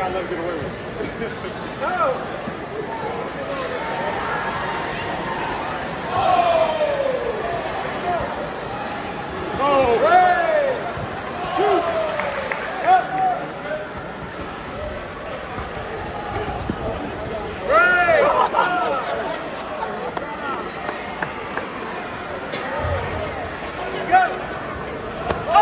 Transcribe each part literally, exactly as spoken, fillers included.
gotta let him get away with it. No! Oh! Hey! Two! Up! Hey! Go! Oh!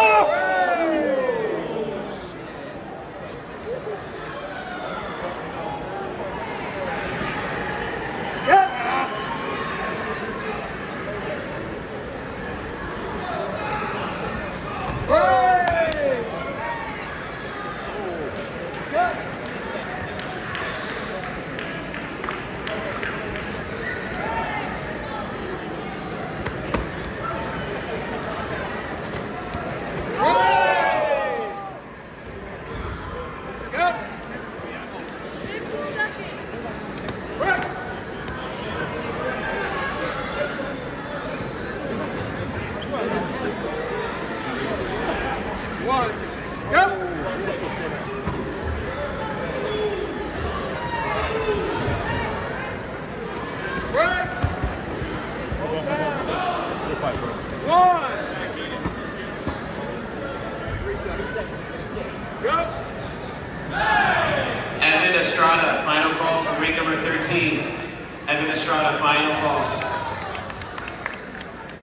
One. Go. Break. One. Three seconds. Go. Evan Estrada, final call for ring number thirteen. Evan Estrada, final call.